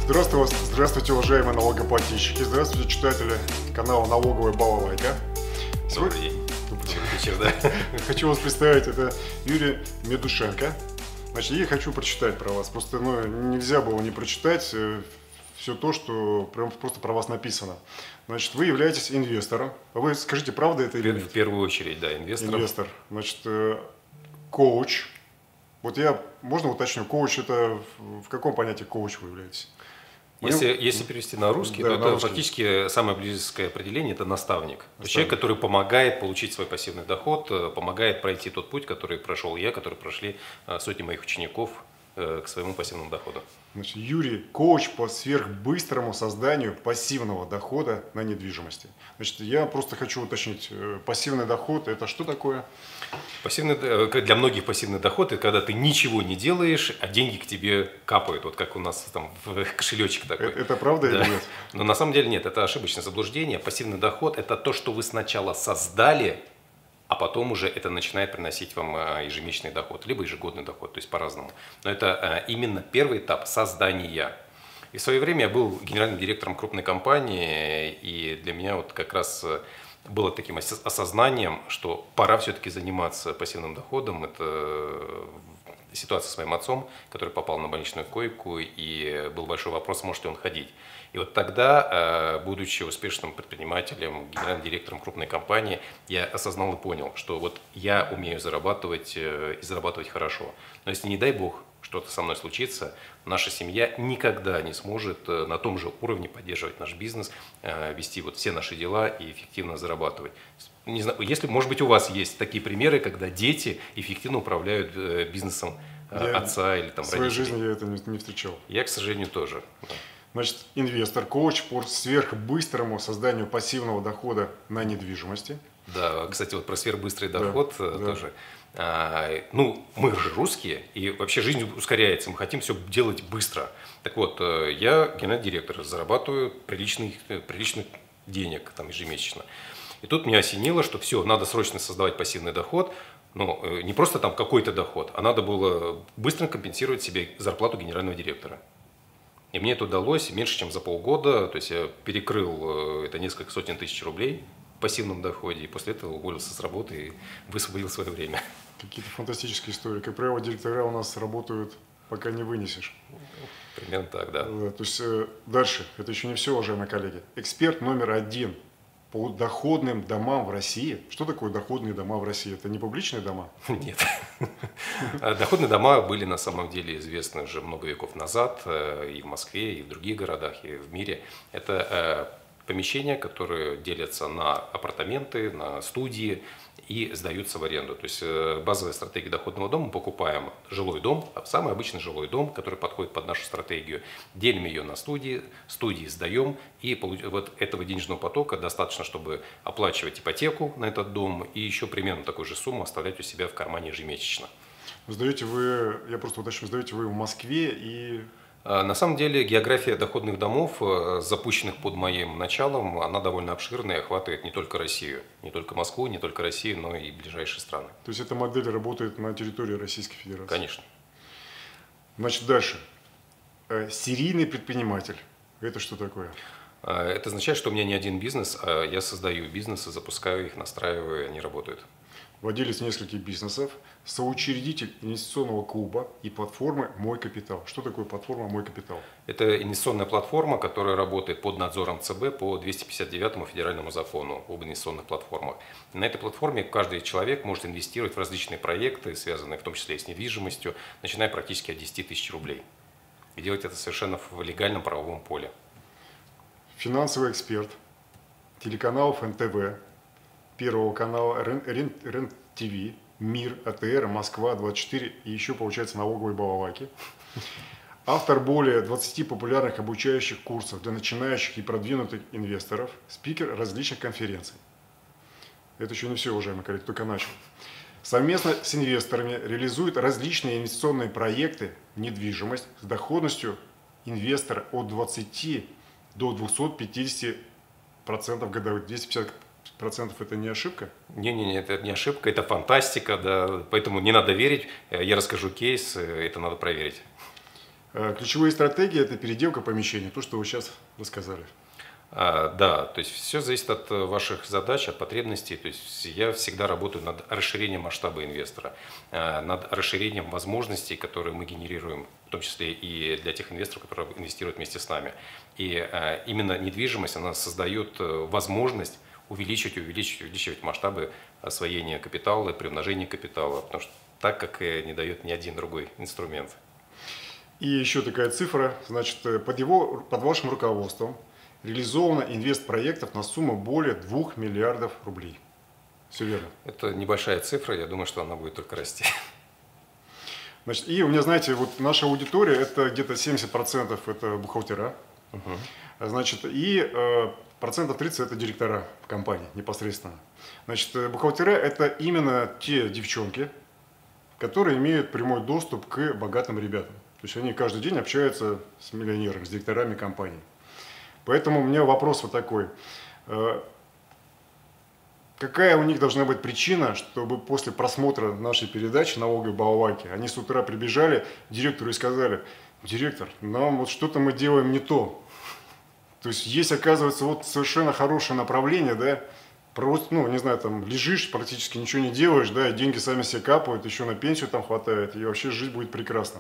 Здравствуйте, уважаемые налогоплательщики, здравствуйте, читатели канала «Налоговая балалайка». Добрый день. Добрый вечер, да. Хочу вас представить, это Юрий Медушенко. Значит, я хочу прочитать про вас, просто нельзя было не прочитать все то, что просто про вас написано. Значит, вы являетесь инвестором. Вы скажите, правда это или нет? В первую очередь, да, инвестор. Инвестор. Значит, коуч. Вот можно уточню, коуч это, в каком понятии коуч вы являетесь? Если перевести на русский, да, то на это русский. Фактически самое близкое определение – это наставник. Человек, который помогает получить свой пассивный доход, помогает пройти тот путь, который прошел я, который прошли сотни моих учеников к своему пассивному доходу. Значит, Юрий – коуч по сверхбыстрому созданию пассивного дохода на недвижимости. Значит, я просто хочу уточнить, пассивный доход – это что такое? Для многих пассивный доход – это когда ты ничего не делаешь, а деньги к тебе капают, вот как у нас там в кошелечек такой. Это правда или нет? Но на самом деле нет, это ошибочное заблуждение. Пассивный доход – это то, что вы сначала создали, а потом уже это начинает приносить вам ежемесячный доход, либо ежегодный доход, то есть по-разному. Но это именно первый этап создания. И в свое время я был генеральным директором крупной компании, и для меня вот как раз было таким осознанием, что пора все-таки заниматься пассивным доходом. Это ситуация с моим отцом, который попал на больничную койку, и был большой вопрос, может ли он ходить. И вот тогда, будучи успешным предпринимателем, генеральным директором крупной компании, я осознал и понял, что вот я умею зарабатывать и зарабатывать хорошо. Но если, не дай бог, что-то со мной случится, наша семья никогда не сможет на том же уровне поддерживать наш бизнес, вести вот все наши дела и эффективно зарабатывать. Не знаю, если, может быть, у вас есть такие примеры, когда дети эффективно управляют бизнесом отца или там родителей. В своей жизни я это не встречал. Я, к сожалению, тоже. Значит, инвестор, коуч по сверхбыстрому созданию пассивного дохода на недвижимости. Да, кстати, вот про сверхбыстрый доход тоже. Ну, мы же русские, и вообще жизнь ускоряется, мы хотим все делать быстро. Так вот, я генеральный директор, зарабатываю приличных денег там ежемесячно. И тут меня осенило, что все, надо срочно создавать пассивный доход, но не просто там какой-то доход, а надо было быстро компенсировать себе зарплату генерального директора. И мне это удалось меньше, чем за полгода, то есть я перекрыл это несколько сотен тысяч рублей в пассивном доходе, и после этого уволился с работы и высвободил свое время. Какие-то фантастические истории. Как правило, директора у нас работают, пока не вынесешь. Примерно так, да. То есть дальше, это еще не все, уважаемые коллеги. Эксперт номер 1 по доходным домам в России. Что такое доходные дома в России? Это не публичные дома? Нет. Доходные дома были на самом деле известны уже много веков назад и в Москве, и в других городах, и в мире. Это помещения, которые делятся на апартаменты, на студии и сдаются в аренду. То есть базовая стратегия доходного дома: мы покупаем жилой дом, самый обычный жилой дом, который подходит под нашу стратегию, делим ее на студии сдаем, и вот этого денежного потока достаточно, чтобы оплачивать ипотеку на этот дом и еще примерно такую же сумму оставлять у себя в кармане ежемесячно. Сдаете вы, я просто уточню, сдаете вы в Москве и... На самом деле география доходных домов, запущенных под моим началом, она довольно обширная и охватывает не только Россию, не только Москву, не только Россию, но и ближайшие страны. То есть эта модель работает на территории Российской Федерации? Конечно. Значит, дальше. Серийный предприниматель. Это что такое? Это означает, что у меня не один бизнес, а я создаю бизнесы, запускаю их, настраиваю, и они работают. Владелец нескольких бизнесов, соучредитель инвестиционного клуба и платформы «Мой капитал». Что такое платформа «Мой капитал»? Это инвестиционная платформа, которая работает под надзором ЦБ по 259 федеральному закону об инвестиционных платформах. На этой платформе каждый человек может инвестировать в различные проекты, связанные в том числе и с недвижимостью, начиная практически от 10 тысяч рублей. И делать это совершенно в легальном правовом поле. Финансовый эксперт телеканалов НТВ, Первого канала, РЕН-ТВ, МИР, АТР, Москва-24 и еще, получается, налоговой балалайки. Автор более 20 популярных обучающих курсов для начинающих и продвинутых инвесторов, спикер различных конференций. Это еще не все, уважаемые коллеги, только начал. Совместно с инвесторами реализует различные инвестиционные проекты в недвижимость с доходностью инвестора от 20 до 250% годовых. 250% это не ошибка? Не, это не ошибка, это фантастика, да, поэтому не надо верить. Я расскажу кейс, это надо проверить. Ключевые стратегии – это переделка помещений, то, что вы сейчас рассказали. Да, то есть все зависит от ваших задач, от потребностей. То есть я всегда работаю над расширением масштаба инвестора, над расширением возможностей, которые мы генерируем, в том числе и для тех инвесторов, которые инвестируют вместе с нами. И именно недвижимость, она создает возможность увеличивать масштабы освоения капитала, приумножения капитала, потому что так, как не дает ни один другой инструмент. И еще такая цифра, значит, под вашим руководством реализовано инвестпроектов на сумму более 2 миллиардов рублей. Все верно? Это небольшая цифра, я думаю, что она будет только расти. Значит, и у меня, знаете, вот наша аудитория, это где-то 70% это бухгалтера, значит, и процентов 30 это директора компании непосредственно. Значит, бухгалтера это именно те девчонки, которые имеют прямой доступ к богатым ребятам. То есть они каждый день общаются с миллионерами, с директорами компаний. Поэтому у меня вопрос вот такой. Какая у них должна быть причина, чтобы после просмотра нашей передачи «Налоговые балалайки» они с утра прибежали к директору и сказали: директор, нам вот что-то мы делаем не то. То есть оказывается, вот совершенно хорошее направление, да, просто, ну, не знаю, там лежишь, практически ничего не делаешь, да, и деньги сами себе капают, еще на пенсию там хватает, и вообще жизнь будет прекрасна.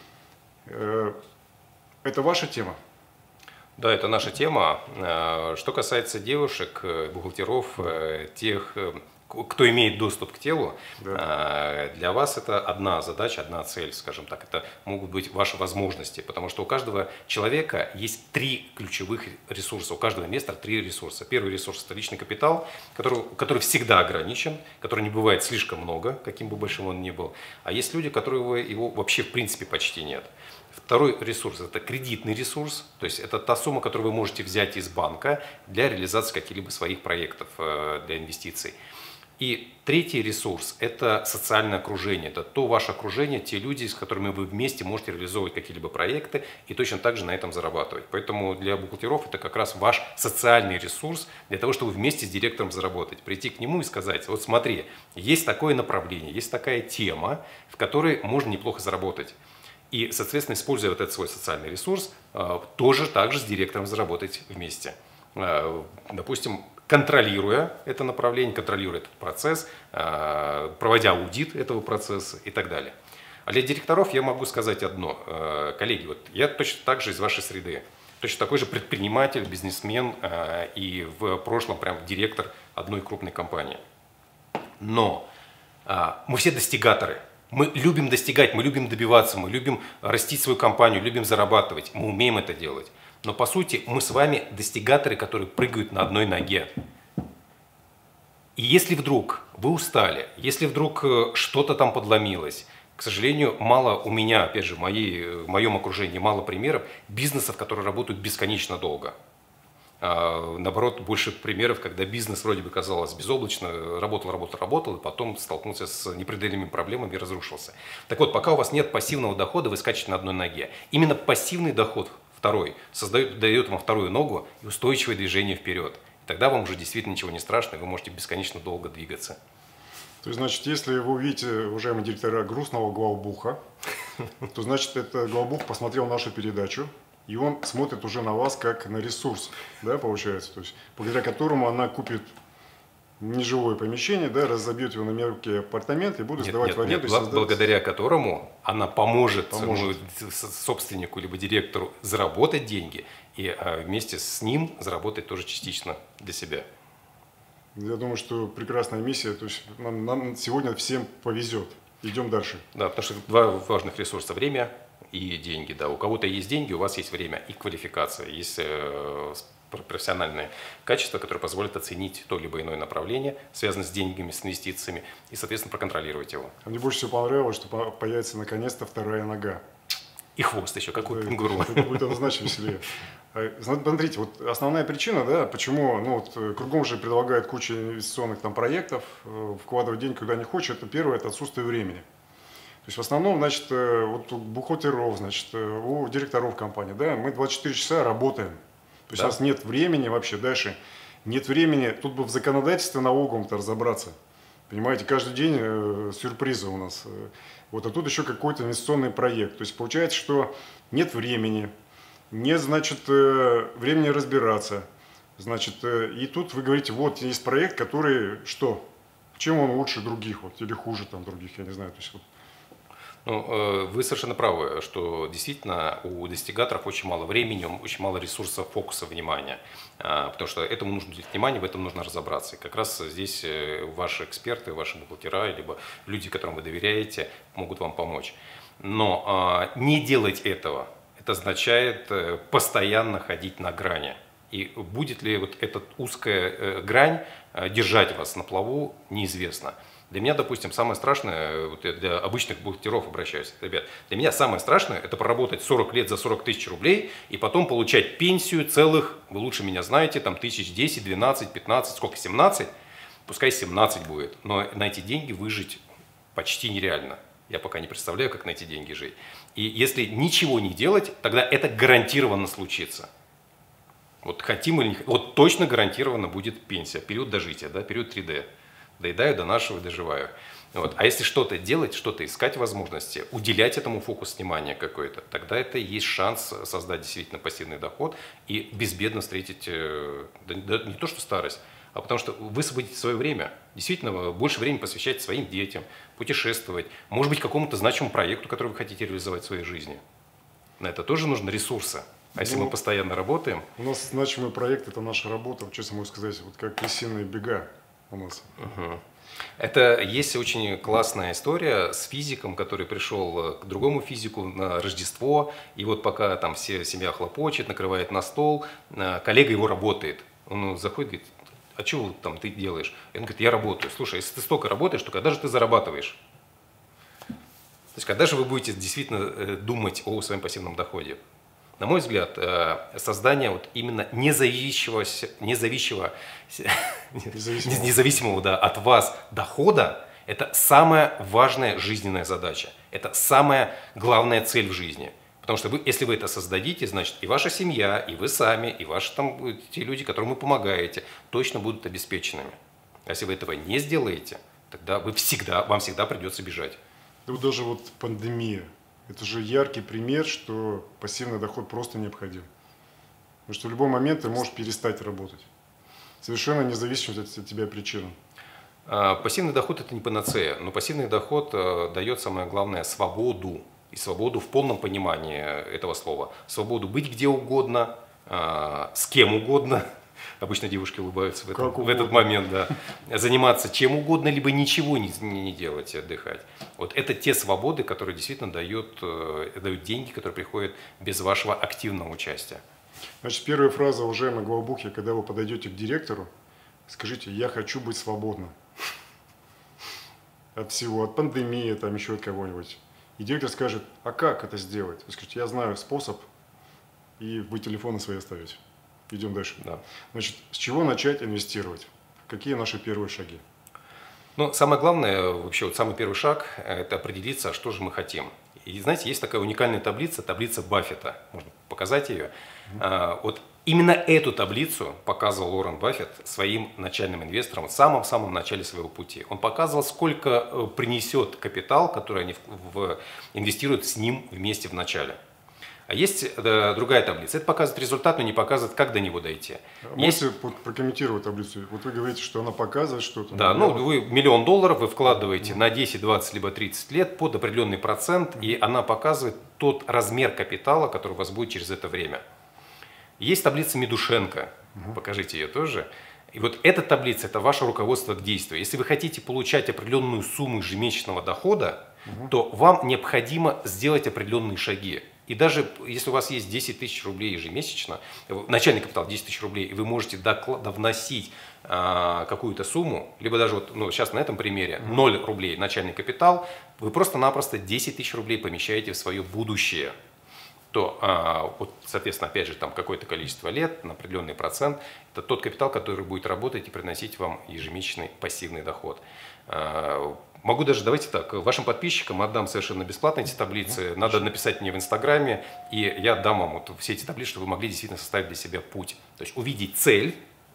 Это ваша тема? Да, это наша тема. Что касается девушек, бухгалтеров, тех, кто имеет доступ к телу, да, для вас это одна задача, одна цель, скажем так. Это могут быть ваши возможности, потому что у каждого человека есть 3 ключевых ресурса, у каждого инвестора 3 ресурса. Первый ресурс – это личный капитал, который всегда ограничен, который не бывает слишком много, каким бы большим он ни был. А есть люди, у которых его вообще в принципе почти нет. Второй ресурс – это кредитный ресурс, то есть это та сумма, которую вы можете взять из банка для реализации каких-либо своих проектов, для инвестиций. И третий ресурс – это социальное окружение, это то ваше окружение, те люди, с которыми вы вместе можете реализовывать какие-либо проекты и точно так же на этом зарабатывать. Поэтому для бухгалтеров это как раз ваш социальный ресурс для того, чтобы вместе с директором заработать. Прийти к нему и сказать: вот смотри, есть такое направление, есть такая тема, в которой можно неплохо заработать. И, соответственно, используя вот этот свой социальный ресурс, тоже также с директором заработать вместе. Допустим, контролируя это направление, контролируя этот процесс, проводя аудит этого процесса и так далее. А для директоров я могу сказать одно. Коллеги, вот я точно так же из вашей среды. Точно такой же предприниматель, бизнесмен и в прошлом прям директор одной крупной компании. Но мы все достигаторы. Мы любим достигать, мы любим добиваться, мы любим растить свою компанию, любим зарабатывать. Мы умеем это делать. Но по сути мы с вами достигаторы, которые прыгают на одной ноге. И если вдруг вы устали, если вдруг что-то там подломилось, к сожалению, мало у меня, опять же, в моем окружении мало примеров бизнесов, которые работают бесконечно долго. Наоборот, больше примеров, когда бизнес вроде бы казалось безоблачно, работал, и потом столкнулся с непреодолимыми проблемами и разрушился. Так вот, пока у вас нет пассивного дохода, вы скачете на одной ноге. Именно пассивный доход, второй, дает вам вторую ногу и устойчивое движение вперед. И тогда вам уже действительно ничего не страшно, и вы можете бесконечно долго двигаться. То есть, значит, если вы увидите, уважаемые директора, грустного главбуха, то значит, это главбух посмотрел нашу передачу, и он смотрит уже на вас как на ресурс, да, получается, то есть, благодаря которому она купит нежилое помещение, да, разобьет его на мелкие апартаменты и будет сдавать в аренду. Благодаря которому она поможет собственнику либо директору заработать деньги и вместе с ним заработать тоже частично для себя. Я думаю, что прекрасная миссия, то есть нам сегодня всем повезет. Идем дальше. Да, потому что 2 важных ресурса – время и деньги. Да. У кого-то есть деньги, у вас есть время и квалификация, есть профессиональные качества, которые позволят оценить то либо иное направление, связанное с деньгами, с инвестициями, и, соответственно, проконтролировать его. А мне больше всего понравилось, что появится наконец-то вторая нога. И хвост еще, как у кенгуру. Это будет однозначно веселее. Смотрите, вот основная причина, да, почему кругом же предлагают кучу инвестиционных там проектов, вкладывать деньги куда не хочешь, это первое, это отсутствие времени. То есть в основном, значит, вот у бухгалтеров, значит, у директоров компании, да, мы 24 часа работаем. То есть у нас нет времени вообще дальше, нет времени, тут бы в законодательстве налоговом-то разобраться. Понимаете, каждый день сюрпризы у нас. Вот, а тут еще какой-то инвестиционный проект. То есть получается, что нет времени, нет, значит, времени разбираться. Значит, и тут вы говорите, вот есть проект, который что? Чем он лучше других, вот, или хуже там других, я не знаю. То есть, вот. Ну, вы совершенно правы, что действительно у достигаторов очень мало времени, очень мало ресурсов, фокуса, внимания. Потому что этому нужно уделить внимание, в этом нужно разобраться. И как раз здесь ваши эксперты, ваши бухгалтера, либо люди, которым вы доверяете, могут вам помочь. Но не делать этого, это означает постоянно ходить на грани. И будет ли вот эта узкая грань держать вас на плаву, неизвестно. Для меня, допустим, самое страшное, вот я для обычных бухгалтеров обращаюсь, ребят, для меня самое страшное – это проработать 40 лет за 40 тысяч рублей и потом получать пенсию целых, вы лучше меня знаете, там тысяч 10, 12, 15, сколько, 17? Пускай 17 будет, но на эти деньги выжить почти нереально. Я пока не представляю, как на эти деньги жить. И если ничего не делать, тогда это гарантированно случится. Вот хотим или не хотим, вот точно гарантированно будет пенсия, период дожития, да, период 3D. Доедаю до нашего, доживаю. Вот. А если что-то делать, что-то искать возможности, уделять этому фокус внимания какой-то, тогда это и есть шанс создать действительно пассивный доход и безбедно встретить, да, не то что старость, а потому что высвободить свое время, действительно больше времени посвящать своим детям, путешествовать, может быть, какому-то значимому проекту, который вы хотите реализовать в своей жизни. На это тоже нужны ресурсы. А если мы постоянно работаем… У нас значимый проект – это наша работа, честно могу сказать, вот как крысиные бега у нас. Это есть очень классная история с физиком, который пришел к другому физику на Рождество, и вот пока там все семья хлопочет, накрывает на стол, коллега его работает. Он заходит, говорит, а что там ты делаешь? И он говорит, я работаю. Слушай, если ты столько работаешь, то когда же ты зарабатываешь? То есть когда же вы будете действительно думать о своем пассивном доходе? На мой взгляд, создание вот именно независимого да, от вас дохода – это самая важная жизненная задача. Это самая главная цель в жизни. Потому что если вы это создадите, значит и ваша семья, и вы сами, и ваши там, те люди, которым вы помогаете, точно будут обеспеченными. А если вы этого не сделаете, тогда вам всегда придется бежать. И вот даже вот пандемия. Это же яркий пример, что пассивный доход просто необходим. Потому что в любой момент ты можешь перестать работать. Совершенно независимо от тебя причинам. Пассивный доход – это не панацея, но пассивный доход дает, самое главное, свободу. И свободу в полном понимании этого слова. Свободу быть где угодно, с кем угодно. Обычно девушки улыбаются в этот момент, да. Заниматься чем угодно, либо ничего не делать и отдыхать. Вот это те свободы, которые действительно дают деньги, которые приходят без вашего активного участия. Значит, первая фраза, уважаемый глава бухи, когда вы подойдете к директору, скажите, я хочу быть свободным. От всего, от пандемии, там еще от кого-нибудь. И директор скажет, а как это сделать? Вы скажете, я знаю способ, и вы телефоны свои оставите. Идем дальше. Да. Значит, с чего начать инвестировать? Какие наши первые шаги? Ну, самое главное, вообще, вот самый первый шаг – это определиться, что же мы хотим. И знаете, есть такая уникальная таблица Баффета. Можно показать ее. Вот именно эту таблицу показывал Уоррен Баффет своим начальным инвесторам в самом начале своего пути. Он показывал, сколько принесет капитал, который они инвестируют с ним вместе в начале. А есть другая таблица. Это показывает результат, но не показывает, как до него дойти. Можете прокомментировать таблицу? Вот вы говорите, что она показывает что-то. Да, ну вы $1 000 000 вы вкладываете на 10, 20 либо 30 лет под определенный процент, и она показывает тот размер капитала, который у вас будет через это время. Есть таблица Медушенко, покажите ее тоже. И вот эта таблица – это ваше руководство к действию. Если вы хотите получать определенную сумму ежемесячного дохода, то вам необходимо сделать определенные шаги. И даже если у вас есть 10 тысяч рублей ежемесячно, начальный капитал 10 тысяч рублей, и вы можете вносить какую-то сумму, либо даже вот, ну, сейчас на этом примере 0 рублей начальный капитал, вы просто-напросто 10 тысяч рублей помещаете в свое будущее. То, вот, соответственно, опять же, там какое-то количество лет, на определенный процент, это тот капитал, который будет работать и приносить вам ежемесячный пассивный доход. Могу даже, давайте так, вашим подписчикам отдам совершенно бесплатно эти таблицы. Надо написать мне в Инстаграме, и я дам вам вот все эти таблицы, чтобы вы могли действительно составить для себя путь. То есть увидеть цель,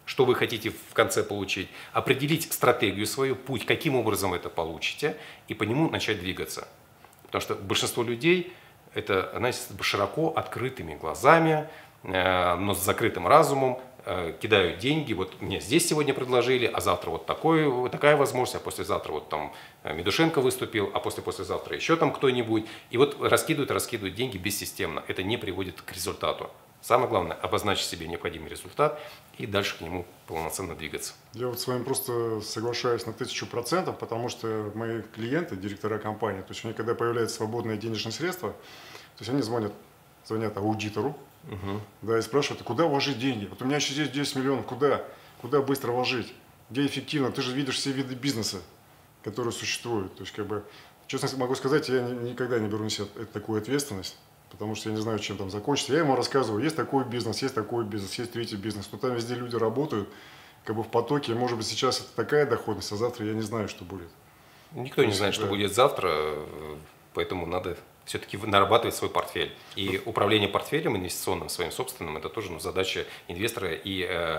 что вы хотите в конце получить, определить стратегию свою, путь, каким образом это получите, и по нему начать двигаться. Потому что большинство людей это, знаете, широко открытыми глазами, но с закрытым разумом кидают деньги. Вот мне здесь сегодня предложили, а завтра вот такая возможность, а послезавтра вот там Медушенко выступил, а послезавтра еще там кто-нибудь. И вот раскидывают деньги бессистемно. Это не приводит к результату. Самое главное – обозначить себе необходимый результат и дальше к нему полноценно двигаться. Я вот с вами просто соглашаюсь на 1000%, потому что мои клиенты, директора компании, то есть у них когда появляются свободные денежные средства, то есть они звонят аудитору, да, и спрашивают, а куда вложить деньги? Вот у меня еще здесь 10 миллионов, куда быстро вложить? Где эффективно? Ты же видишь все виды бизнеса, которые существуют. То есть, честно могу сказать, я никогда не беру на себя такую ответственность, потому что я не знаю, чем там закончится. Я ему рассказываю, есть такой бизнес, есть третий бизнес, но там везде люди работают, в потоке, и, может быть, сейчас это такая доходность, а завтра я не знаю, что будет. Никто не знает, что будет завтра, поэтому надо все-таки нарабатывать свой портфель. И управление портфелем инвестиционным, своим собственным, это тоже задача инвестора, и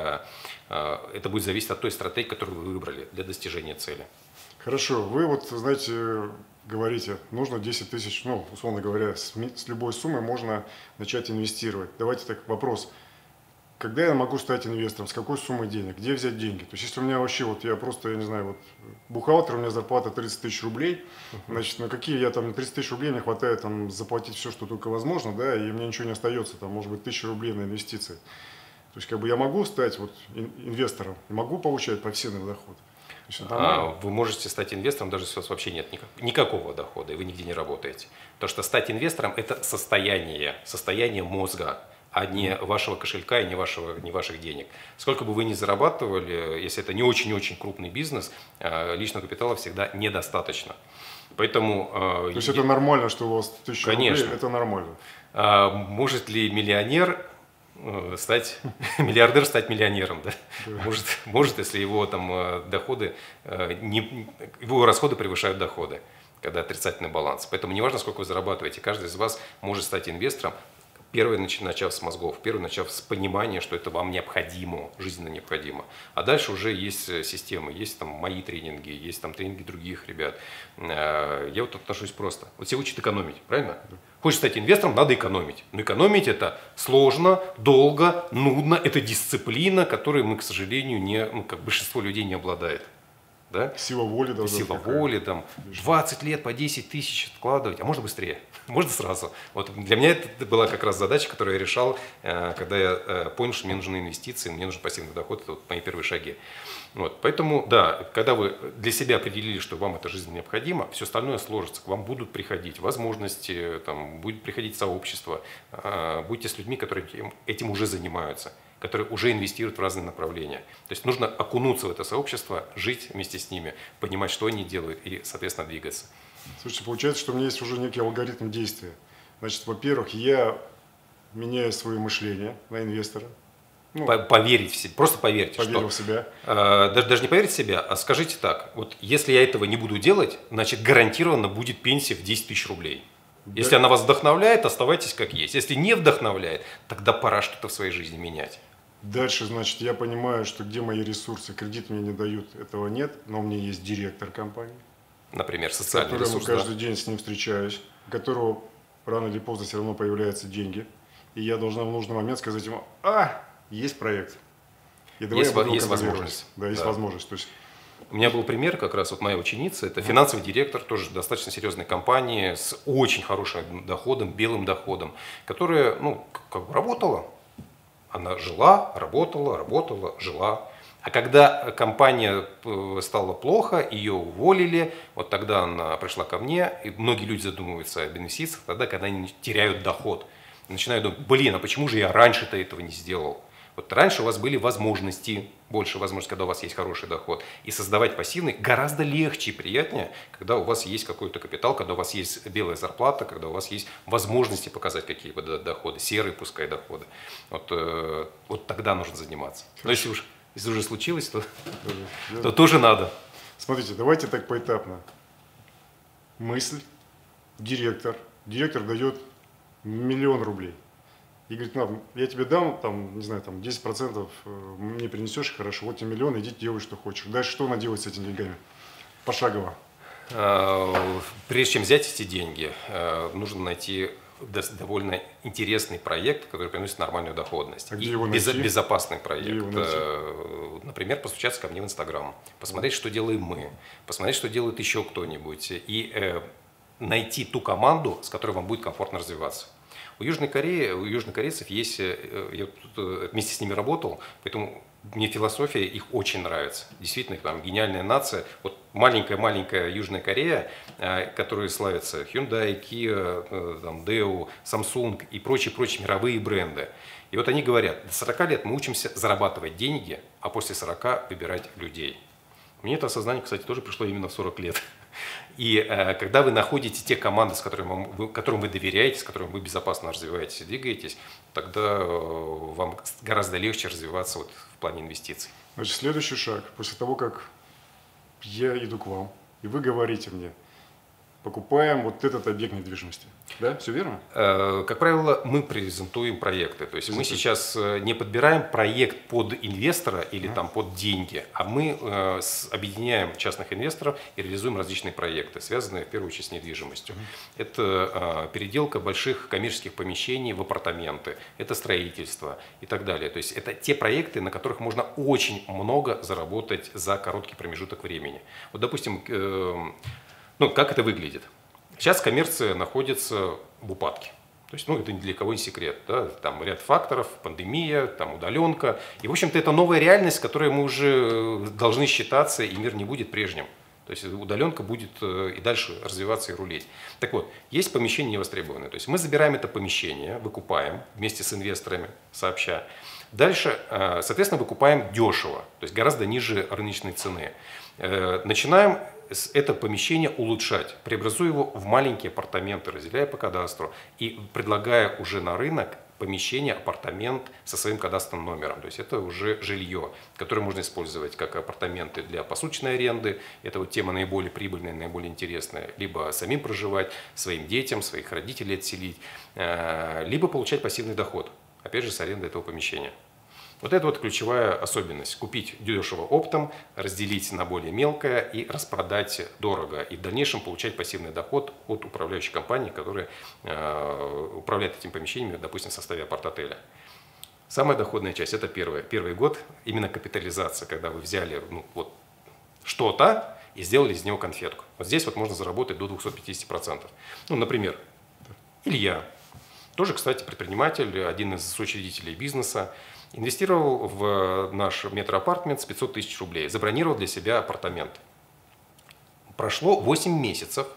это будет зависеть от той стратегии, которую вы выбрали для достижения цели. Хорошо, вы вот, знаете, говорите, нужно 10 тысяч, условно говоря, с любой суммы можно начать инвестировать. Давайте так, вопрос. Когда я могу стать инвестором, с какой суммой денег, где взять деньги? То есть, если у меня вообще, я не знаю, бухгалтер, у меня зарплата 30 тысяч рублей, значит, какие я там, 30 тысяч рублей мне хватает там заплатить все, что только возможно, да, и мне ничего не остается, там, может быть, 1000 рублей на инвестиции. То есть, я могу стать инвестором, и могу получать пассивный доход. Вы можете стать инвестором, даже если у вас вообще нет никакого дохода, и вы нигде не работаете. Потому что стать инвестором – это состояние мозга, а не вашего кошелька и не ваших денег. Сколько бы вы ни зарабатывали, если это не очень-очень крупный бизнес, личного капитала всегда недостаточно. Поэтому, то есть это нормально, что у вас 1000 рублей, это нормально? Может ли миллионер миллиардер стать миллионером? Да? Может, если его доходы, его расходы превышают доходы, когда отрицательный баланс. Поэтому неважно, сколько вы зарабатываете, каждый из вас может стать инвестором, первый начав с мозгов, первый начав с понимания, что это вам необходимо, жизненно необходимо. А дальше уже есть системы, есть мои тренинги, есть тренинги других ребят. Я отношусь просто. Все учат экономить, правильно? Хочешь стать инвестором, надо экономить. Но экономить это сложно, долго, нудно, это дисциплина, которой мы, к сожалению, как большинство людей не обладает. Да? Сила воли должна быть. Сила воли, 20 лет по 10 тысяч откладывать, а можно быстрее, можно сразу. Вот для меня это была как раз задача, которую я решал, когда я понял, что мне нужны инвестиции, мне нужен пассивный доход, это мои первые шаги. Поэтому, да, когда вы для себя определили, что вам это жизненно необходимо, все остальное сложится, к вам будут приходить возможности, будет приходить сообщество, будьте с людьми, которые этим уже занимаются, которые уже инвестируют в разные направления. То есть нужно окунуться в это сообщество, жить вместе с ними, понимать, что они делают и, соответственно, двигаться. Слушайте, получается, что у меня есть уже некий алгоритм действия. Значит, во-первых, я меняю свое мышление на инвестора. Поверить в себя, просто поверьте. Поверил в себя. Даже не поверить в себя, а скажите так, если я этого не буду делать, значит гарантированно будет пенсия в 10 тысяч рублей. Если она вас вдохновляет, оставайтесь как есть. Если не вдохновляет, тогда пора что-то в своей жизни менять. Дальше, значит, я понимаю, что где мои ресурсы, кредит мне не дают, этого нет, но у меня есть директор компании. Например, социальный ресурс. Я каждый день с ним встречаюсь, у которого рано или поздно все равно появляются деньги. И я должна в нужный момент сказать ему, есть проект. И есть возможность. Да, есть возможность. То есть, у меня был пример, как раз моя ученица, это финансовый директор, тоже достаточно серьезной компании, с очень хорошим доходом, белым доходом, которая, работала. Она жила, работала, жила. А когда компания стала плохо, ее уволили, вот тогда она пришла ко мне, и многие люди задумываются об инвестициях, тогда, когда они теряют доход. Начинают думать, а почему же я раньше-то этого не сделал? Вот раньше у вас были возможности, больше возможностей, когда у вас есть хороший доход. И создавать пассивный гораздо легче и приятнее, когда у вас есть какой-то капитал, когда у вас есть белая зарплата, когда у вас есть возможности показать какие-то доходы, серые пускай доходы. Вот тогда нужно заниматься. Но если уже случилось, то тоже надо. Смотрите, давайте так поэтапно. Мысль, директор. Директор дает 1 000 000 рублей. и говорит, на, я тебе дам, там, не знаю, там 10% мне принесешь, хорошо, вот тебе миллион, иди делай, что хочешь. Дальше что она делает с этими деньгами? Пошагово. Прежде чем взять эти деньги, нужно найти довольно интересный проект, который приносит нормальную доходность. А где его найти? Безопасный проект. Где его найти? Например, постучаться ко мне в Инстаграм, посмотреть, что делаем мы, посмотреть, что делает еще кто-нибудь, и найти ту команду, с которой вам будет комфортно развиваться. У южнокорейцев есть, я тут вместе с ними работал, поэтому мне философия их очень нравится. Действительно, там гениальная нация. Вот маленькая Южная Корея, которая славится Hyundai, Kia, там, Daewoo, Samsung и прочие мировые бренды. И вот они говорят, до 40 лет мы учимся зарабатывать деньги, а после 40 выбирать людей. Мне это осознание, кстати, тоже пришло именно в 40 лет. И когда вы находите те команды, которым вы доверяете, с которыми вы безопасно развиваетесь и двигаетесь, тогда вам гораздо легче развиваться вот в плане инвестиций. Значит, следующий шаг. После того, как я иду к вам, и вы говорите мне, покупаем вот этот объект недвижимости. Да, все верно? Как правило, мы презентуем проекты. То есть мы сейчас не подбираем проект под инвестора или там под деньги, а мы объединяем частных инвесторов и реализуем различные проекты, связанные в первую очередь с недвижимостью. Это переделка больших коммерческих помещений в апартаменты, это строительство и так далее. То есть это те проекты, на которых можно очень много заработать за короткий промежуток времени. Вот, допустим, как это выглядит? Сейчас коммерция находится в упадке. То есть, это ни для кого не секрет. Да? Там ряд факторов, пандемия, там удаленка. И, в общем-то, это новая реальность, с которой мы уже должны считаться, и мир не будет прежним. То есть удаленка будет и дальше развиваться и рулить. Так вот, есть помещения невостребованные. То есть мы забираем это помещение, выкупаем вместе с инвесторами сообща. Дальше, соответственно, выкупаем дешево, то есть гораздо ниже рыночной цены. Начинаем это помещение улучшать, преобразуя его в маленькие апартаменты, разделяя по кадастру и предлагая уже на рынок помещение, апартамент со своим кадастровым номером. То есть это уже жилье, которое можно использовать как апартаменты для посуточной аренды. Это вот тема наиболее прибыльная, наиболее интересная. Либо самим проживать, своим детям, своих родителей отселить, либо получать пассивный доход, опять же, с аренды этого помещения. Вот это вот ключевая особенность. Купить дешево оптом, разделить на более мелкое и распродать дорого. И в дальнейшем получать пассивный доход от управляющей компании, которая управляет этим помещением, допустим, в составе апарт-отеля. Самая доходная часть – это первый год, именно капитализация, когда вы взяли что-то и сделали из него конфетку. Вот здесь вот можно заработать до 250%. Например, Илья, тоже, кстати, предприниматель, один из соучредителей бизнеса, инвестировал в наш метроапартмент с 500 тысяч рублей, забронировал для себя апартамент. Прошло 8 месяцев,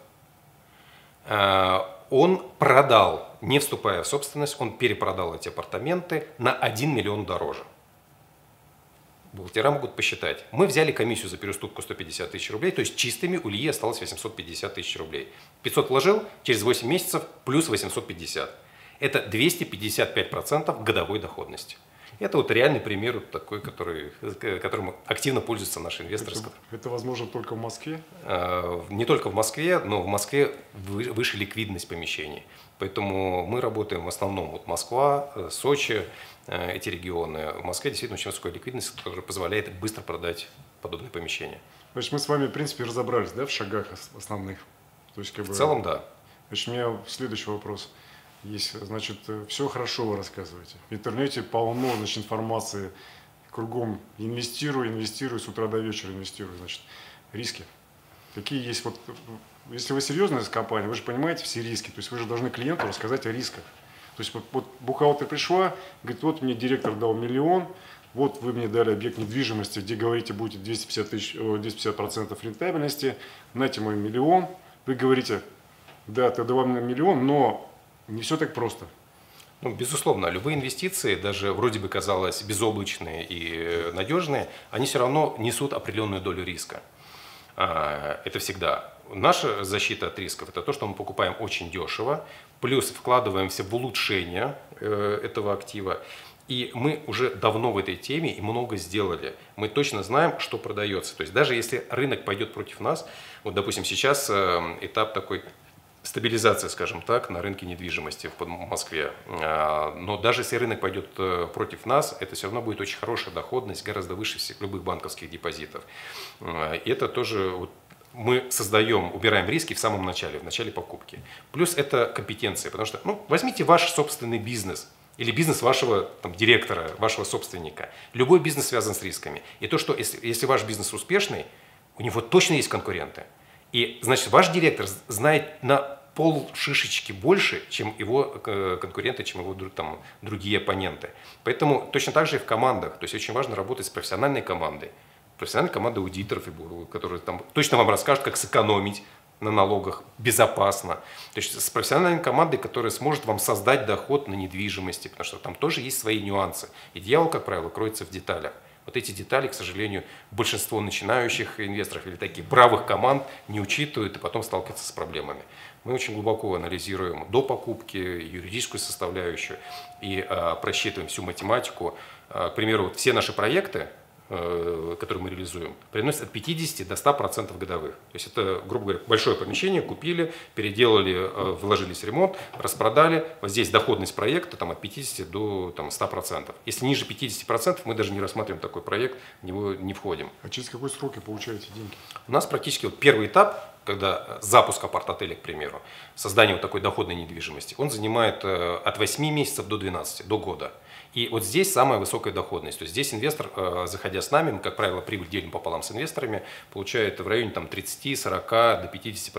он продал, не вступая в собственность, он перепродал эти апартаменты на 1 миллион дороже. Бухгалтера могут посчитать. Мы взяли комиссию за переуступку 150 тысяч рублей, то есть чистыми у Ильи осталось 850 тысяч рублей. 500 вложил, через 8 месяцев плюс 850. Это 255% годовой доходности. Это вот реальный пример такой, которым активно пользуются наши инвесторы. Это возможно только в Москве? Не только в Москве, но в Москве выше ликвидность помещений. Поэтому мы работаем в основном вот Москва, Сочи, эти регионы. В Москве действительно очень высокая ликвидность, которая позволяет быстро продать подобные помещения. Значит, мы с вами, в принципе, разобрались, да, в шагах основных? То есть, в целом, да. Значит, у меня следующий вопрос. Есть, значит, все хорошо вы рассказываете. В интернете полно, значит, информации. Кругом инвестирую, с утра до вечера инвестирую. Значит, риски. Какие есть? Вот, если вы серьезная компания, вы же понимаете все риски. То есть вы же должны клиенту рассказать о рисках. То есть вот бухгалтер пришла, говорит, вот мне директор дал 1 миллион, вот вы мне дали объект недвижимости, где говорите, будет 250% рентабельности, нате мой 1 миллион. Вы говорите, да, ты дала мне 1 миллион, но не все так просто. Безусловно, любые инвестиции, даже вроде бы казалось безоблачные и надежные, они все равно несут определенную долю риска. Это всегда. Наша защита от рисков – это то, что мы покупаем очень дешево, плюс вкладываемся в улучшение этого актива. И мы уже давно в этой теме и много сделали. Мы точно знаем, что продается. То есть даже если рынок пойдет против нас, вот, допустим, сейчас этап такой стабилизация, скажем так, на рынке недвижимости в Москве. Но даже если рынок пойдет против нас, это все равно будет очень хорошая доходность, гораздо выше всех любых банковских депозитов. И это тоже вот мы создаем, убираем риски в самом начале, в начале покупки. Плюс это компетенция, потому что, возьмите ваш собственный бизнес или бизнес вашего там, директора, вашего собственника. Любой бизнес связан с рисками. И то, что если ваш бизнес успешный, у него точно есть конкуренты. И, значит, ваш директор знает на пол шишечки больше, чем его конкуренты, чем его там, другие оппоненты. Поэтому точно так же и в командах. То есть очень важно работать с профессиональной командой. Профессиональная команда аудиторов, которые там точно вам расскажут, как сэкономить на налогах безопасно. То есть с профессиональной командой, которая сможет вам создать доход на недвижимости, потому что там тоже есть свои нюансы. И дьявол, как правило, кроется в деталях. Вот эти детали, к сожалению, большинство начинающих инвесторов или таких бравых команд не учитывают и потом сталкиваются с проблемами. Мы очень глубоко анализируем до покупки юридическую составляющую и просчитываем всю математику. К примеру, вот все наши проекты, которые мы реализуем, приносят от 50 до 100% годовых. То есть это, грубо говоря, большое помещение, купили, переделали, вложились в ремонт, распродали. Вот здесь доходность проекта там, от 50 до там, 100%. Если ниже 50%, мы даже не рассматриваем такой проект, в него не входим. А через какой срок вы получаете деньги? У нас практически вот первый этап, когда запуск апарт-отеля, к примеру, создание вот такой доходной недвижимости, он занимает от 8 месяцев до 12, до года. И вот здесь самая высокая доходность. То есть здесь инвестор, заходя с нами, мы, как правило, прибыль делим пополам с инвесторами, получает в районе там, 30, 40 до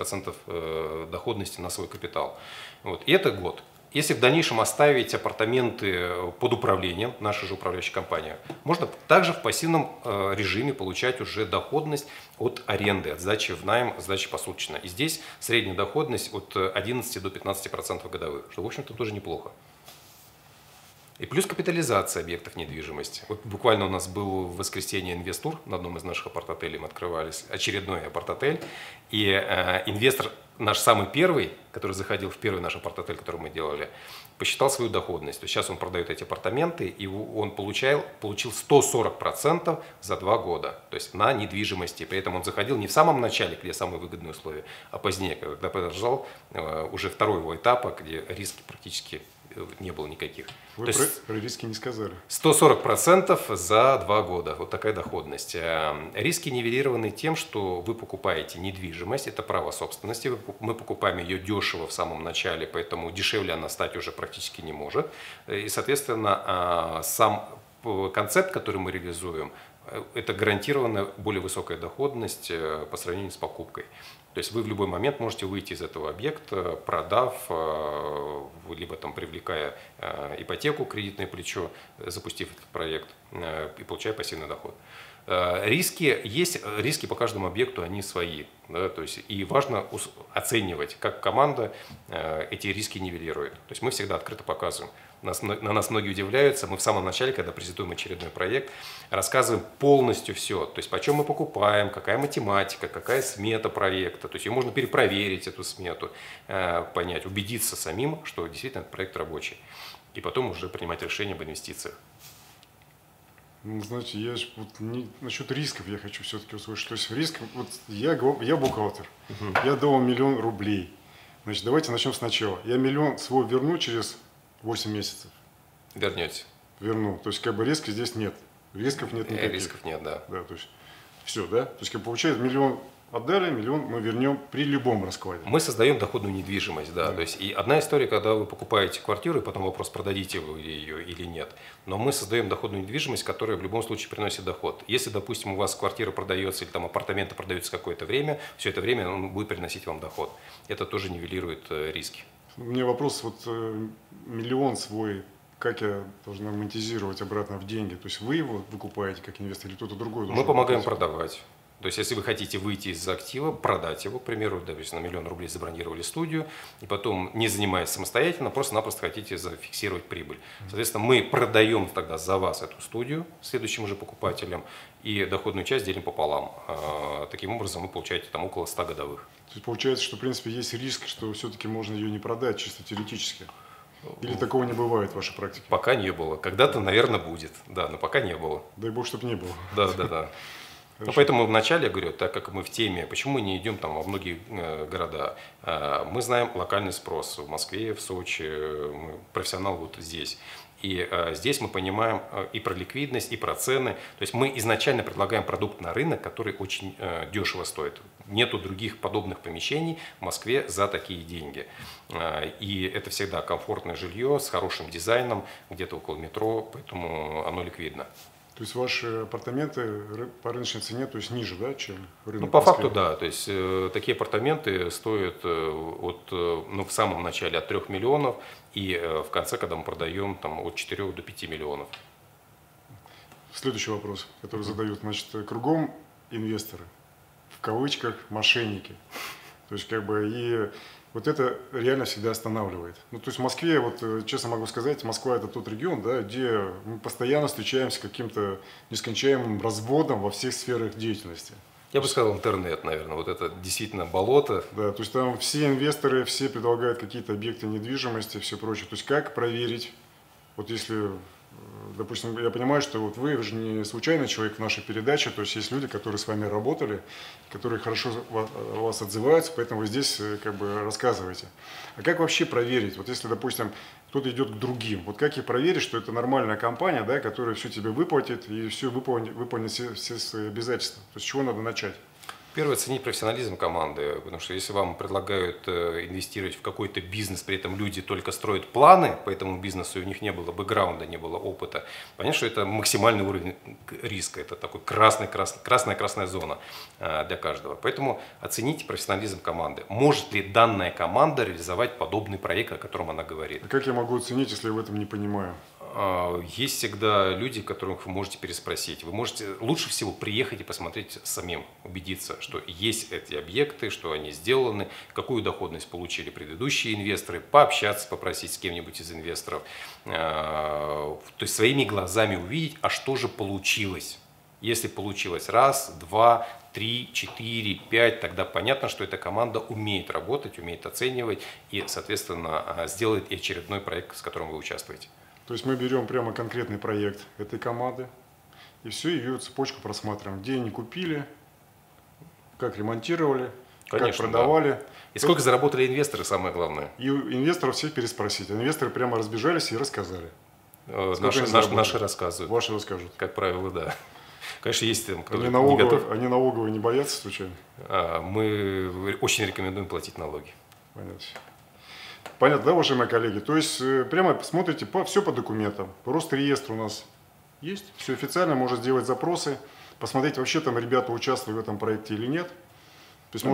50% доходности на свой капитал. Вот. И это год. Если в дальнейшем оставить апартаменты под управлением, наша же управляющая компания, можно также в пассивном режиме получать уже доходность от аренды, от сдачи в найм, сдачи посуточно. И здесь средняя доходность от 11 до 15% годовых, что, в общем-то, тоже неплохо. И плюс капитализация объектов недвижимости. Вот буквально у нас был в воскресенье инвестур на одном из наших апарт-отелей, мы открывали очередной апарт-отель. И инвестор, наш самый первый, который заходил в первый наш апарт-отель, который мы делали, посчитал свою доходность. То есть сейчас он продает эти апартаменты, и он получил 140% за 2 года. То есть на недвижимости. При этом он заходил не в самом начале, где самые выгодные условия, а позднее, когда подождал уже второго его этапа, где риски практически не было никаких. Вы про риски не сказали. 140% за 2 года. Вот такая доходность. Риски нивелированы тем, что вы покупаете недвижимость, это право собственности. Мы покупаем ее дешево в самом начале, поэтому дешевле она стать уже практически не может. И, соответственно, сам концепт, который мы реализуем, это гарантированно более высокая доходность по сравнению с покупкой. То есть вы в любой момент можете выйти из этого объекта, продав, либо там привлекая ипотеку, кредитное плечо, запустив этот проект и получая пассивный доход. Риски есть, риски по каждому объекту, они свои. Да, то есть, и важно оценивать, как команда эти риски нивелирует. То есть мы всегда открыто показываем. На нас многие удивляются. Мы в самом начале, когда презентуем очередной проект, рассказываем полностью все. То есть, почем мы покупаем, какая математика, какая смета проекта. То есть, ее можно перепроверить, эту смету, понять, убедиться самим, что действительно этот проект рабочий. И потом уже принимать решение об инвестициях. Ну, знаете, насчет рисков я хочу все-таки услышать. То есть риск, вот я бухгалтер, я дал 1 000 000 рублей. Значит, давайте начнем сначала. Я 1 000 000 свой верну через 8 месяцев. Вернете. Верну. То есть как бы риска здесь нет. Рисков нет никаких. Рисков нет, да. Да, то есть все, да? То есть как получается 1 000 000 отдали, 1 000 000 мы вернем при любом раскладе. Мы создаем доходную недвижимость, да. То есть и одна история, когда вы покупаете квартиру, и потом вопрос, продадите вы ее или нет. Но мы создаем доходную недвижимость, которая в любом случае приносит доход. Если, допустим, у вас квартира продается или там апартаменты продаются какое-то время, все это время он будет приносить вам доход. Это тоже нивелирует риски. У меня вопрос, вот 1 000 000 свой, как я должна монетизировать обратно в деньги? То есть вы его выкупаете как инвестор или кто-то другой должен? Мы помогаем продавать. То есть, если вы хотите выйти из актива, продать его, к примеру, допустим, на 1 000 000 рублей забронировали студию, и потом, не занимаясь самостоятельно, просто-напросто хотите зафиксировать прибыль. Соответственно, мы продаем тогда за вас эту студию следующим уже покупателям, и доходную часть делим пополам. Таким образом, вы получаете там около 100 годовых. То есть, получается, что, в принципе, есть риск, что все-таки можно ее не продать, чисто теоретически? Или такого не бывает в вашей практике? Пока не было. Когда-то, наверное, будет, да, но пока не было. Дай бог, чтобы не было. Да. Ну, поэтому вначале, я говорю, так как мы в теме, почему мы не идем там во многие города? Мы знаем локальный спрос в Москве, в Сочи, мы профессионал вот здесь. И здесь мы понимаем и про ликвидность, и про цены. То есть мы изначально предлагаем продукт на рынок, который очень дешево стоит. Нету других подобных помещений в Москве за такие деньги. И это всегда комфортное жилье с хорошим дизайном, где-то около метро, поэтому оно ликвидно. То есть ваши апартаменты по рыночной цене, то есть ниже, да, чем рынок? Ну, по факту, да. То есть такие апартаменты стоят в самом начале от 3 миллионов и в конце, когда мы продаем, там, от 4 до 5 миллионов. Следующий вопрос, который задают. Значит, кругом инвесторы, в кавычках мошенники. То есть, как бы, и вот это реально всегда останавливает. Ну, то есть в Москве, вот честно могу сказать, Москва это тот регион, да, где мы постоянно встречаемся с каким-то нескончаемым разводом во всех сферах деятельности. Я бы сказал, интернет, наверное, вот это действительно болото. Да, то есть там все инвесторы, все предлагают какие-то объекты недвижимости и все прочее. То есть как проверить, вот если, допустим, я понимаю, что вот вы же не случайный человек в нашей передаче, то есть есть люди, которые с вами работали, которые хорошо о вас отзываются, поэтому вы здесь как бы рассказываете. А как вообще проверить, вот если, допустим, кто-то идет к другим, вот как их проверить, что это нормальная компания, да, которая все тебе выплатит и все выполнит все свои обязательства? То есть с чего надо начать? Первое, оценить профессионализм команды, потому что если вам предлагают инвестировать в какой-то бизнес, при этом люди только строят планы по этому бизнесу, и у них не было бэкграунда, не было опыта, понятно, что это максимальный уровень риска, это такой красная зона для каждого. Поэтому оцените профессионализм команды. Может ли данная команда реализовать подобный проект, о котором она говорит? А как я могу оценить, если я в этом не понимаю? Есть всегда люди, которых вы можете переспросить. Вы можете лучше всего приехать и посмотреть самим, убедиться, что есть эти объекты, что они сделаны, какую доходность получили предыдущие инвесторы, пообщаться, попросить с кем-нибудь из инвесторов. То есть своими глазами увидеть, а что же получилось. Если получилось раз, два, 3, 4, 5, тогда понятно, что эта команда умеет работать, умеет оценивать и, соответственно, сделает и очередной проект, с которым вы участвуете. То есть мы берем прямо конкретный проект этой команды и все, ее цепочку просматриваем, где они купили, как ремонтировали, конечно, как продавали. Да. И сколько заработали инвесторы, самое главное. И у инвесторов всех переспросить. Инвесторы прямо разбежались и рассказали. Наши рассказывают. Ваши расскажут. Как правило, да. Конечно, есть там, кто не готов. Они налоговые не боятся случайно? Мы очень рекомендуем платить налоги. Понятно. Понятно, да, уважаемые коллеги? То есть прямо смотрите все по документам. Росреестр у нас есть, все официально, можно сделать запросы, посмотреть, вообще там ребята участвуют в этом проекте или нет. То есть,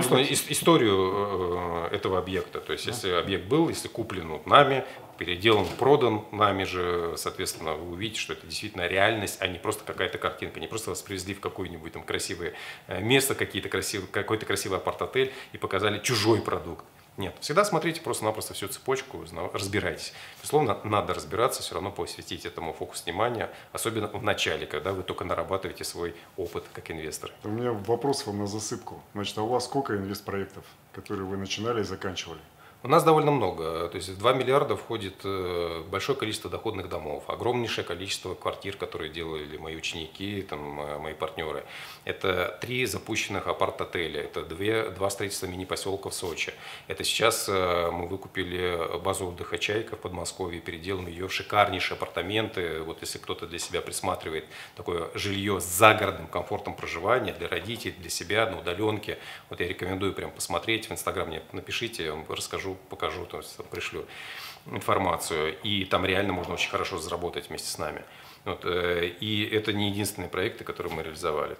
историю этого объекта. То есть, если объект был, если куплен нами, переделан, продан нами же, соответственно, вы увидите, что это действительно реальность, а не просто какая-то картинка. Не просто вас привезли в какое-нибудь там красивое место, какой-то красивый апарт-отель и показали чужой продукт. Нет, всегда смотрите просто-напросто всю цепочку, разбирайтесь. Безусловно, надо разбираться, все равно посвятить этому фокус внимания, особенно в начале, когда вы только нарабатываете свой опыт как инвестор. У меня вопрос вам на засыпку. Значит, а у вас сколько инвестпроектов, которые вы начинали и заканчивали? У нас довольно много. То есть в 2 миллиарда входит большое количество доходных домов, огромнейшее количество квартир, которые делали мои ученики, там, мои партнеры. Это 3 запущенных апарт-отеля, это 2 строительства мини-поселка в Сочи. Это сейчас мы выкупили базу отдыха «Чайка» в Подмосковье, переделаем ее в шикарнейшие апартаменты. Вот если кто-то для себя присматривает такое жилье с загородным комфортом проживания для родителей, для себя на удаленке, вот я рекомендую прям посмотреть, в Инстаграм мне напишите, я вам расскажу, покажу, то есть пришлю информацию, и там реально можно очень хорошо заработать вместе с нами. Вот, и это не единственные проекты, которые мы реализовали.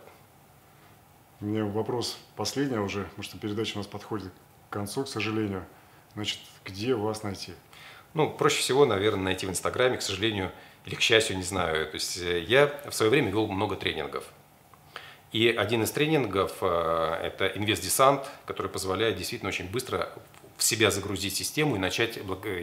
У меня вопрос последний уже, потому что передача у нас подходит к концу, к сожалению. Значит, где вас найти? Ну, проще всего, наверное, найти в Инстаграме, к сожалению, или к счастью, не знаю. То есть я в свое время вел много тренингов. И один из тренингов – это инвестдесант, который позволяет действительно очень быстро в себя загрузить систему и начать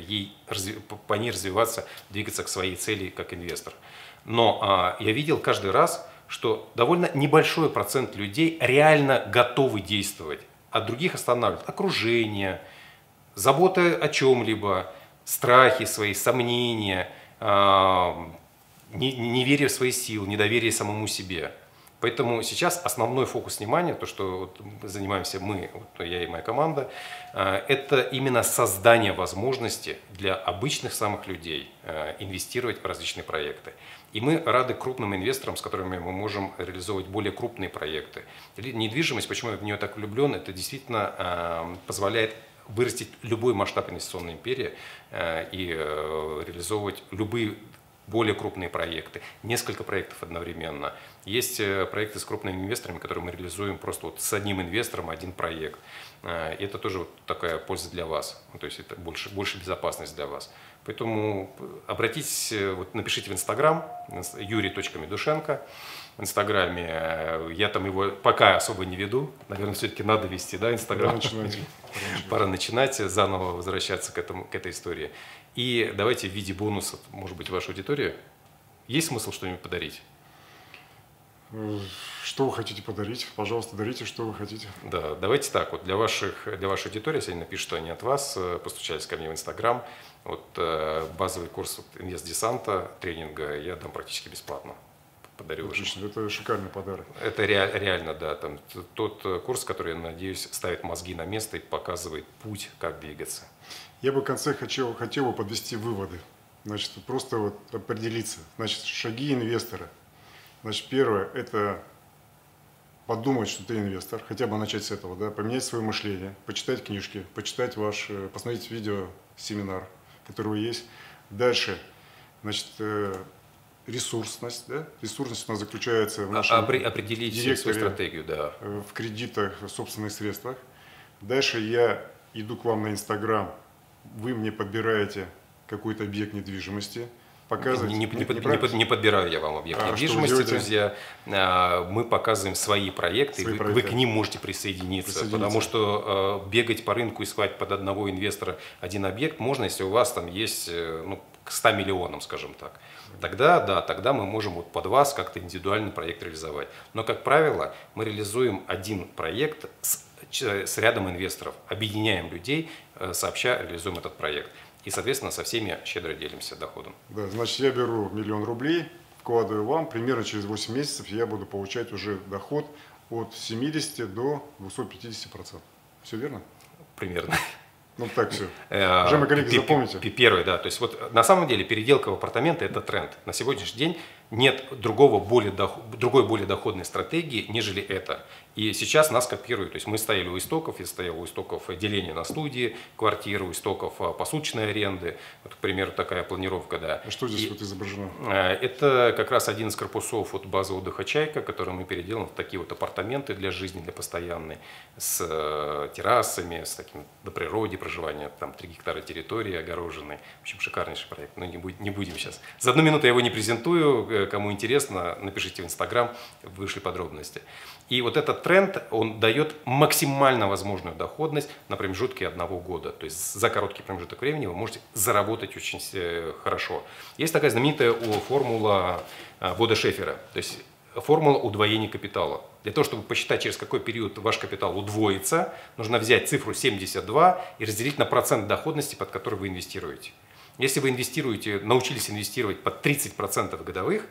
по ней развиваться, двигаться к своей цели как инвестор. Но я видел каждый раз, что довольно небольшой процент людей реально готовы действовать, а других останавливает окружение, забота о чем-либо, страхи свои, сомнения, неверие в свои силы, недоверие самому себе. Поэтому сейчас основной фокус внимания, то, что вот занимаемся мы, вот я и моя команда, это именно создание возможности для обычных самых людей инвестировать в различные проекты. И мы рады крупным инвесторам, с которыми мы можем реализовывать более крупные проекты. Недвижимость, почему я в нее так влюблен, это действительно позволяет вырастить любой масштаб инвестиционной империи и реализовывать любые более крупные проекты, несколько проектов одновременно. Есть проекты с крупными инвесторами, которые мы реализуем просто вот с одним инвестором один проект. И это тоже вот такая польза для вас, то есть это больше безопасность для вас. Поэтому обратитесь, вот напишите в Инстаграм, юрий.медушенко. В Инстаграме я там его пока особо не веду, наверное, все-таки надо вести, да, Инстаграм? Пора начинать, заново возвращаться к этой истории. И давайте в виде бонуса, может быть, вашей аудитории, есть смысл что-нибудь подарить? Что вы хотите подарить? Пожалуйста, дарите, что вы хотите. Да, давайте так, вот для вашей аудитории, если они напишут, что они от вас, постучались ко мне в Инстаграм, вот базовый курс инвест-десанта, тренинга я дам практически бесплатно. Подарю. Отлично, это шикарный подарок. Это реально, да, там тот курс, который, я надеюсь, ставит мозги на место и показывает путь, как двигаться. Я бы в конце хотел бы подвести выводы. Значит, просто вот определиться. Значит, шаги инвестора. Значит, первое – это подумать, что ты инвестор, хотя бы начать с этого, да, поменять свое мышление, почитать книжки, посмотреть видео, семинар, который есть. Дальше, значит, ресурсность, да? Ресурсность у нас заключается в нашем определить свою стратегию, да. В кредитах, в собственных средствах. Дальше я иду к вам на Инстаграм, вы мне подбираете какой-то объект недвижимости, показывать. Не подбираю я вам объект недвижимости, друзья. Мы показываем свои проекты, вы к ним можете присоединиться. Потому что бегать по рынку, искать под одного инвестора один объект можно, если у вас там есть к 100 миллионам, скажем так. Тогда мы можем вот под вас как-то индивидуальный проект реализовать. Но, как правило, мы реализуем один проект с рядом инвесторов, объединяем людей, сообща реализуем этот проект. И, соответственно, со всеми щедро делимся доходом. Да, значит, я беру 1 000 000 рублей, вкладываю вам, примерно через 8 месяцев я буду получать уже доход от 70 до 250%. Все верно? Примерно. Ну так все. Уважаемые коллеги, запомните. Первый, да. То есть вот на самом деле переделка в апартаменты – это тренд. На сегодняшний день нет другой более доходной стратегии, нежели это. И сейчас нас копируют. То есть мы стояли у истоков, я стоял у истоков деления на студии, квартиры, у истоков посуточной аренды. Вот, к примеру, такая планировка, да. А что здесь вот изображено? Это как раз один из корпусов от базы отдыха «Чайка», который мы переделан в такие вот апартаменты для жизни, для постоянной, с террасами, с таким на природе проживания, там 3 гектара территории огороженной. В общем, шикарнейший проект, но не будем сейчас. За 1 минуту я его не презентую, кому интересно, напишите в Инстаграм, вышли подробности. И вот этот тренд, он дает максимально возможную доходность на промежутке 1 года. То есть за короткий промежуток времени вы можете заработать очень хорошо. Есть такая знаменитая формула Бода Шефера, то есть формула удвоения капитала. Для того, чтобы посчитать, через какой период ваш капитал удвоится, нужно взять цифру 72 и разделить на процент доходности, под который вы инвестируете. Если вы научились инвестировать под 30% годовых,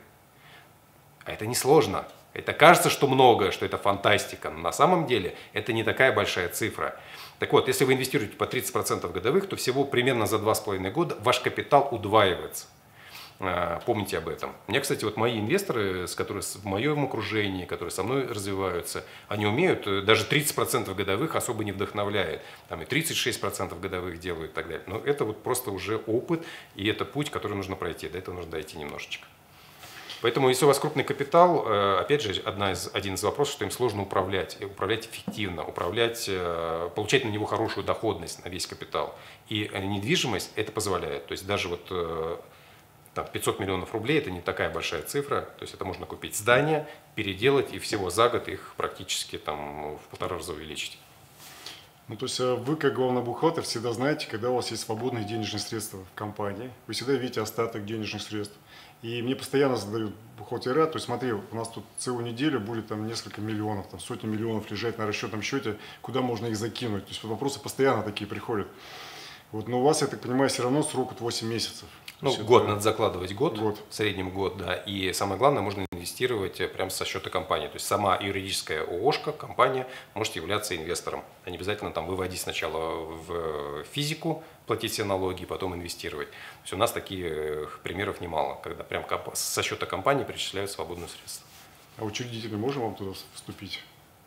а это несложно. Это кажется, что много, что это фантастика, но на самом деле это не такая большая цифра. Так вот, если вы инвестируете по 30% годовых, то всего примерно за 2,5 года ваш капитал удваивается. Помните об этом. У меня, кстати, вот мои инвесторы, которые в моем окружении, которые со мной развиваются, они умеют, даже 30% годовых особо не вдохновляет. Там и 36% годовых делают и так далее. Но это вот просто уже опыт, и это путь, который нужно пройти. До этого нужно дойти немножечко. Поэтому, если у вас крупный капитал, опять же, один из вопросов, что им сложно управлять эффективно, получать на него хорошую доходность на весь капитал. И недвижимость это позволяет. То есть даже вот там, 500 миллионов рублей – это не такая большая цифра. То есть это можно купить здание, переделать и всего за год их практически там, в 1,5 раза увеличить. Ну, то есть вы, как главный бухгалтер, всегда знаете, когда у вас есть свободные денежные средства в компании. Вы всегда видите остаток денежных средств. И мне постоянно задают бухгалтера, то есть смотри, у нас тут целую неделю будет там несколько миллионов, там сотни миллионов лежать на расчетном счете, куда можно их закинуть. То есть вопросы постоянно такие приходят. Вот, но у вас, я так понимаю, все равно срок 8 месяцев. Ну, год надо закладывать, год, в среднем год, да. И самое главное, можно инвестировать прямо со счета компании. То есть сама юридическая ООшка, компания может являться инвестором. А не обязательно там выводить сначала в физику, платить все налоги, потом инвестировать. То есть у нас таких примеров немало, когда прям со счета компании перечисляют свободные средства. А учредителями можем вам туда вступить?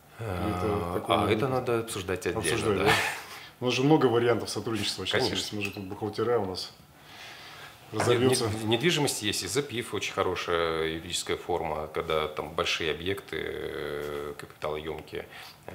Это надо обсуждать отдельно. Да? У нас же много вариантов сотрудничества. Сейчас, Конечно. мы же тут бухгалтера у нас разовьется. В недвижимости есть и ЗПИФ, очень хорошая юридическая форма, когда там большие объекты, капиталоемкие,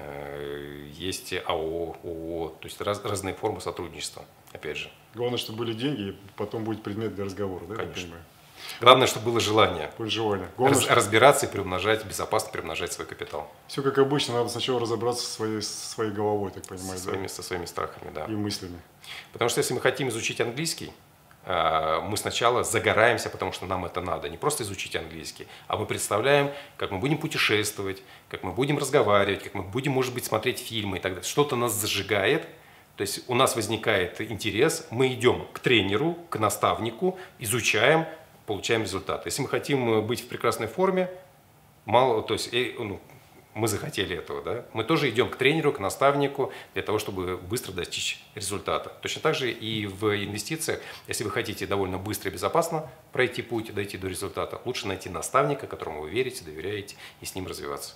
есть АО, ООО, то есть разные формы сотрудничества, опять же. Главное, чтобы были деньги, и потом будет предмет для разговора, да? Конечно. Главное, чтобы было желание. Главное, разбираться и приумножать, безопасно приумножать свой капитал. Все как обычно, надо сначала разобраться со своей головой, так понимаю, со своими страхами, да. И мыслями. Потому что если мы хотим изучить английский, мы сначала загораемся, потому что нам это надо. Не просто изучить английский, а мы представляем, как мы будем путешествовать, как мы будем разговаривать, как мы будем, может быть, смотреть фильмы и так далее. Что-то нас зажигает, то есть у нас возникает интерес, мы идем к тренеру, к наставнику, изучаем, получаем результат. Если мы хотим быть в прекрасной форме, то есть мы захотели этого, да, мы тоже идем к тренеру, к наставнику для того, чтобы быстро достичь результата. Точно так же и в инвестициях, если вы хотите довольно быстро и безопасно пройти путь, дойти до результата, лучше найти наставника, которому вы верите, доверяете, и с ним развиваться.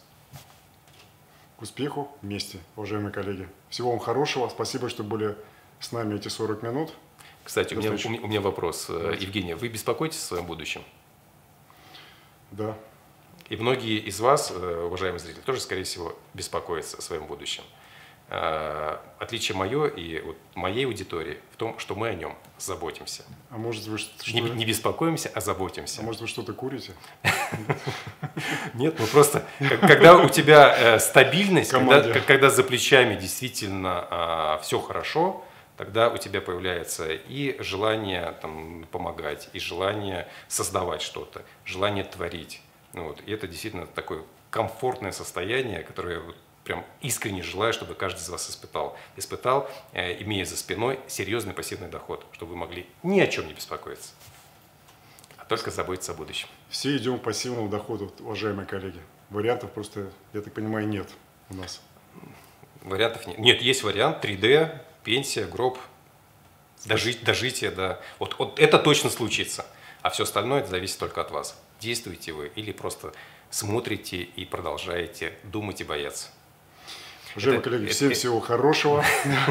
К успеху вместе, уважаемые коллеги. Всего вам хорошего. Спасибо, что были с нами эти 40 минут. Кстати, у меня вопрос. Давайте. Евгения, вы беспокоитесь о своем будущем? Да. И многие из вас, уважаемые зрители, тоже, скорее всего, беспокоятся о своем будущем. Отличие мое и вот моей аудитории в том, что мы о нем заботимся. А может вы не беспокоимся, а заботимся. А может вы что-то курите? Нет, ну просто, когда у тебя стабильность, когда за плечами действительно все хорошо, тогда у тебя появляется и желание там помогать, и желание создавать что-то, желание творить. И это действительно такое комфортное состояние, которое я прям искренне желаю, чтобы каждый из вас испытал, имея за спиной серьезный пассивный доход, чтобы вы могли ни о чем не беспокоиться, а только заботиться о будущем. Все идем к пассивному доходу, уважаемые коллеги. Вариантов просто, я так понимаю, нет у нас. Вариантов нет. Нет, есть вариант 3D, пенсия, гроб, дожитие, да. Вот это точно случится, а все остальное это зависит только от вас. Действуете вы или просто смотрите и продолжаете думать и бояться. Уважаемые коллеги, всем всего хорошего.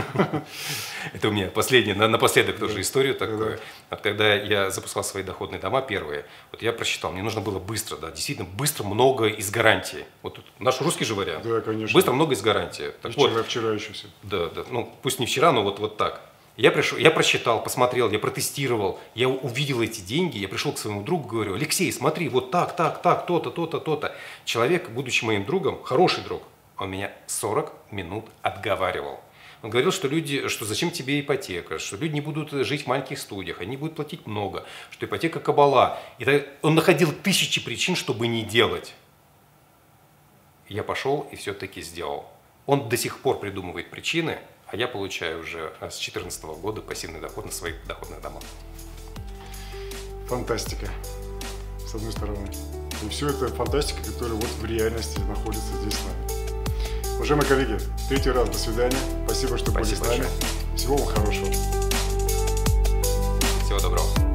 Это у меня последнее, напоследок тоже историю такую. Когда я запускал свои доходные дома первые, вот я просчитал, мне нужно было быстро, да, действительно быстро, много из гарантии. Вот наш русский же вариант. Да, конечно. Быстро, много из гарантии. Вчера еще все. Да, пусть не вчера, но вот так. Я пришел, я просчитал, посмотрел, я протестировал, я увидел эти деньги, я пришел к своему другу, говорю: Алексей, смотри, вот так, то-то, то-то, то-то. Человек, будучи моим другом, хороший друг, он меня 40 минут отговаривал. Он говорил, что зачем тебе ипотека, что люди не будут жить в маленьких студиях, они будут платить много, что ипотека кабала. И он находил тысячи причин, чтобы не делать. Я пошел и все-таки сделал. Он до сих пор придумывает причины, а я получаю уже с 2014 года пассивный доход на своих доходных домах. Фантастика, с одной стороны. И все это фантастика, которая вот в реальности находится здесь с нами. Уважаемые коллеги, третий раз до свидания. Спасибо, что были с нами. Всего вам хорошего. Всего доброго.